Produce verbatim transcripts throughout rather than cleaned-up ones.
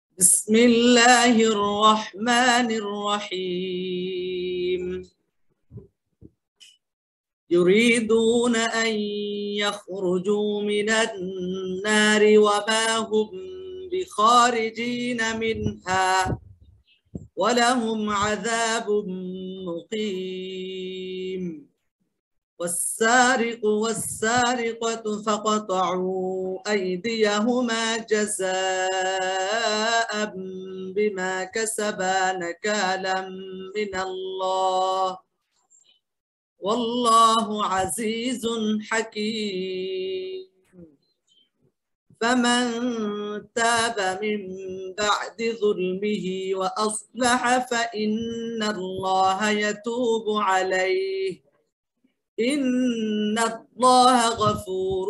بسم الله الرحمن الرحيم. يريدون أن يخرجوا من النار وما هم بخارجين منها ولهم عذاب مقيم. والسارق والسارقة فقطعوا أيديهما جزاء بما كسبا نكالا من الله والله عزيز حكيم. فمن تاب من بعد ظلمه وأصلح فإن الله يتوب عليه إن الله غفور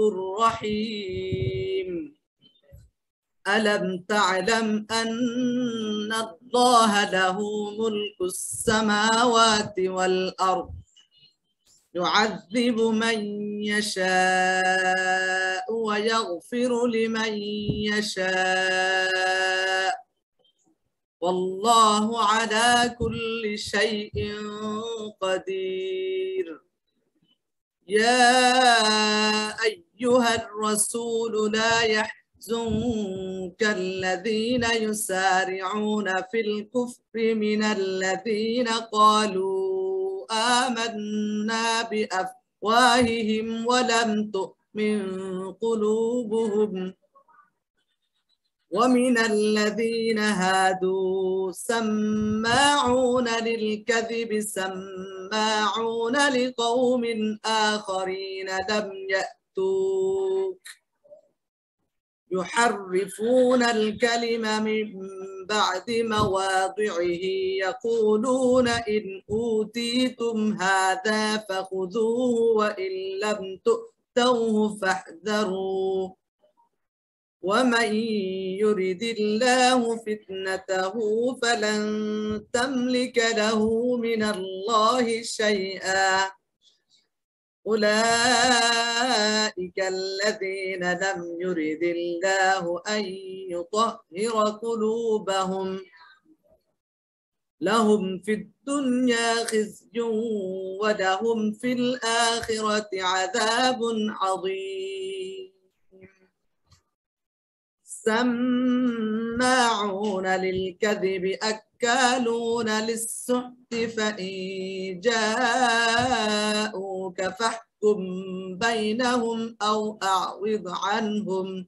رحيم. ألم تعلم أن الله له ملك السماوات والأرض يعذب من يشاء ويغفر لمن يشاء والله على كل شيء قدير. يا أيها الرسول لا يحزنك الذين يسارعون في الكفر من الذين قالوا آمنا بأفواههم ولم تؤمن قلوبهم ومن الذين هادوا سماعون للكذب سماعون لقوم آخرين لم يأتوك يحرفون الكلم من بعد مواضعه يقولون إن أوتيتم هذا فخذوه وإن لم تؤتوه فاحذروا ومن يرد الله فتنته فلن تملك له من الله شيئا. أولئك الذين لم يرد الله أن يطهر قلوبهم لهم في الدنيا خزي ولهم في الآخرة عذاب عظيم. سماعون للكذب أكالون للسحت فإن جاءوك فاحكم بينهم أو أعرض عنهم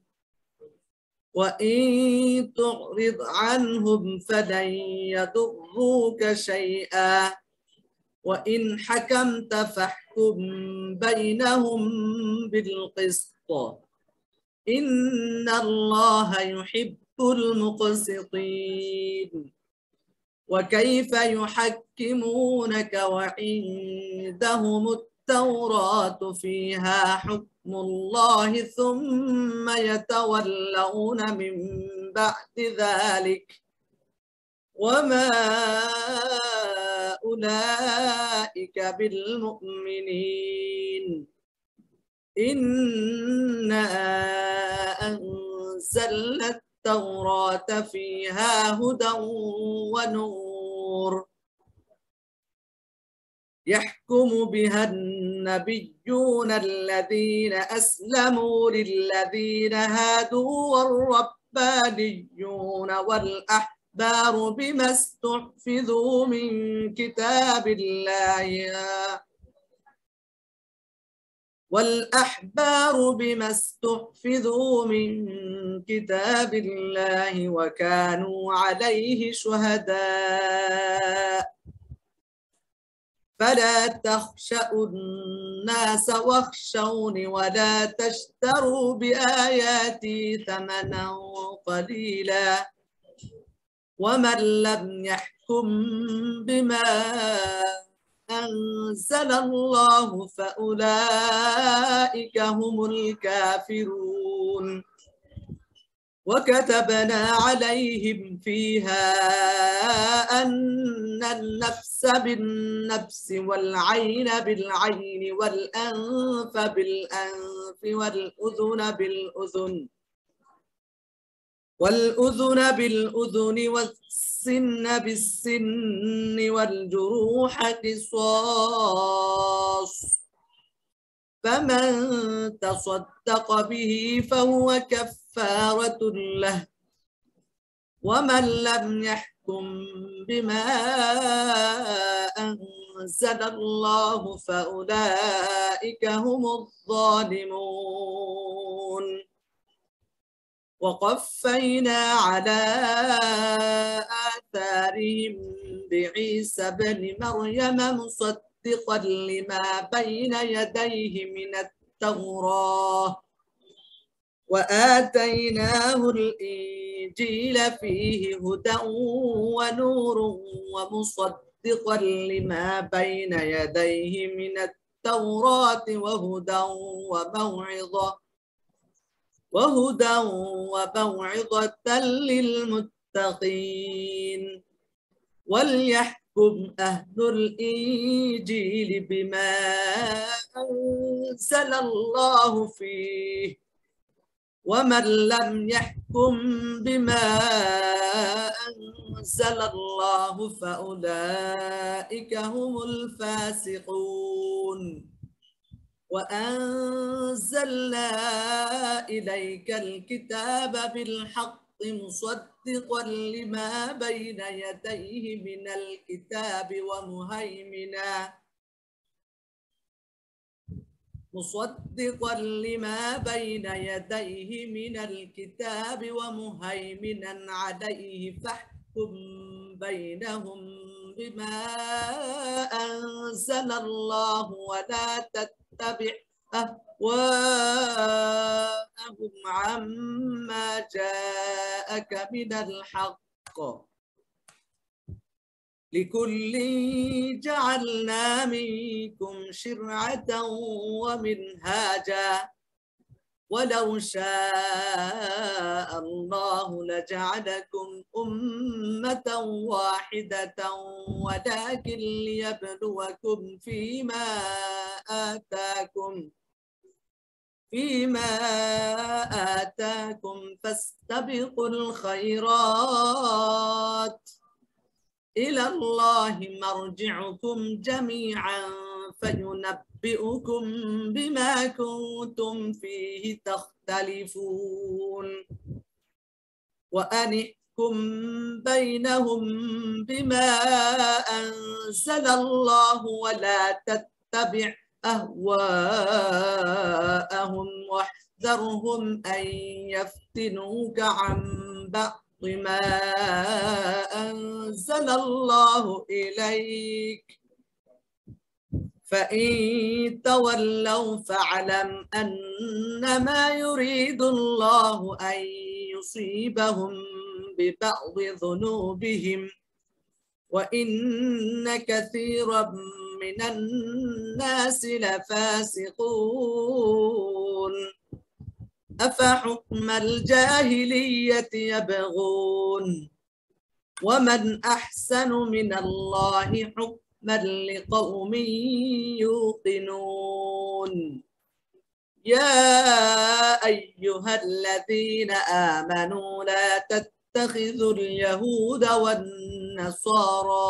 وإن تعرض عنهم فلن يضروك شيئا وإن حكمت فاحكم بينهم بالقسط إن الله يحب المقسطين. وكيف يحكمونك وعندهم التوراة فيها حكم الله ثم يتولون من بعد ذلك وما أولئك بالمؤمنين. إنا أنزلنا التوراة فيها هدى ونور يحكم بها النبيون الذين أسلموا للذين هادوا والربانيون والأحبار بما استحفظوا من كتاب الله والأحبار بما استحفظوا من كتاب الله وكانوا عليه شهداء فلا تخشوا الناس واخشوني ولا تشتروا بآياتي ثمنا قليلا ومن لم يحكم بما أنزل الله فأولئك هم الكافرون. وكتبنا عليهم فيها أن النفس بالنفس والعين بالعين والأنف بالأنف والأذن بالأذن والأذن بالأذن والسن بالسن والجروح قصاص فمن تصدق به فهو كفارة له ومن لم يحكم بما أنزل الله فأولئك هم الظالمون وقفينا على آثارهم بعيسى بن مريم مصدقا لما بين يديه من التوراة وآتيناه الإنجيل فيه هدى ونور ومصدقا لما بين يديه من التوراة وهدى وموعظة وهدى وموعظة للمتقين وليحكم أهل الإنجيل بما أنزل الله فيه ومن لم يحكم بما أنزل الله فأولئك هم الفاسقون وأنزلنا إليك الكتاب بالحق مصدقا لما بين يديه من الكتاب ومهيمنا مصدقا لما بين يديه من الكتاب ومهيمنا عليه فاحكم بينهم بما أنزل الله ولا تتبع أهواءهم عما جاءك من الحق لكل جعلنا منكم شرعة ومنهاجا ولو شاء الله لجعلكم أمة واحدة ولكن ليبلوكم فيما آتاكم فيما آتاكم فاستبقوا الخيرات إلى الله مرجعكم جميعا فينبئكم بما كنتم فيه تختلفون وأنحكم بينهم بما أنزل الله ولا تتبع أهواءهم واحذرهم أن يفتنوك عن بعض ما أنزل الله إليك فإن تولوا فاعلم أنما يريد الله أن يصيبهم ببعض ذنوبهم وإن كثيرا من الناس لفاسقون أفحكم الجاهلية يبغون ومن أحسن من الله حكما لقوم يوقنون يا أيها الذين آمنوا لا تتخذوا اليهود والنصارى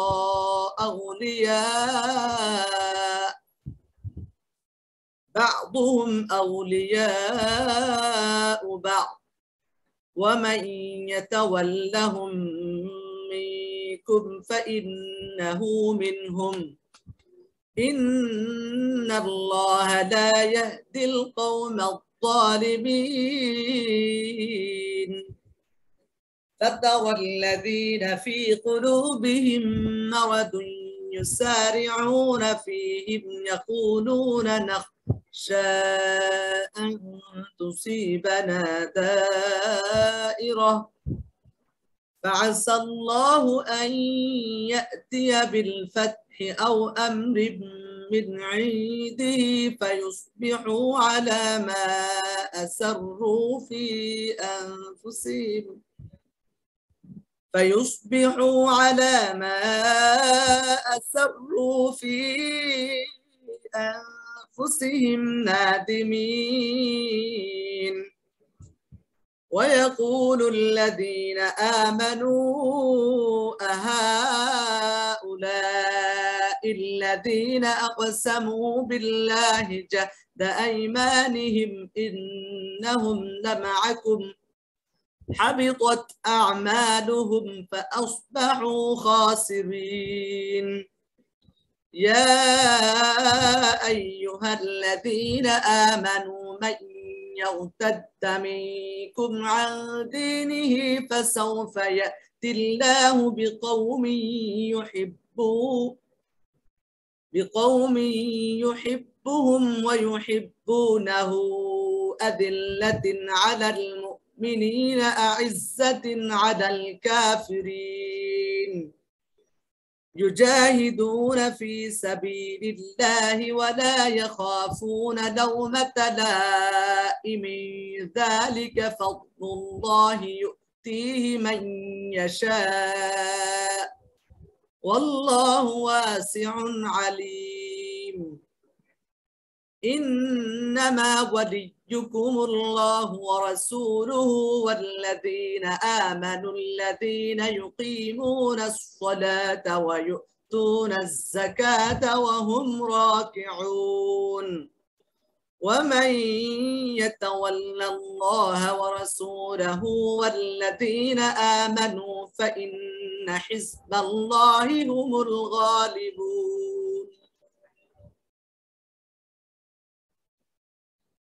أولياء بعضهم أولياء بعض ومن يتولهم منكم فإنه منهم إن الله لا يهدي القوم الظالمين فترى الذين في قلوبهم مرض يسارعون فيهم يقولون نخشى أن تصيبنا دائرة فعسى الله أن يأتي بالفتح أو أمر من عنده فيصبحوا على ما أسروا في أنفسهم فيصبحوا على ما أسروا في أنفسهم نادمين ويقول الذين آمنوا أهؤلاء الذين أقسموا بالله جهد أيمانهم إنهم لمعكم حبطت أعمالهم فأصبحوا خاسرين. يا أيها الذين آمنوا من يرتد منكم عن دينه فسوف يأتي الله بقوم يحبون بقوم يحبهم ويحبونه أذلة على المؤمنين أعزة على الكافرين يجاهدون في سبيل الله ولا يخافون لومة لائم ذلك فضل الله يؤتيه من يشاء والله واسع عليم. إنما وليكم الله ورسوله والذين آمنوا الذين يقيمون الصلاة ويؤتون الزكاة وهم راكعون ومن يتول الله ورسوله والذين آمنوا فإن حزب الله هم الغالبون.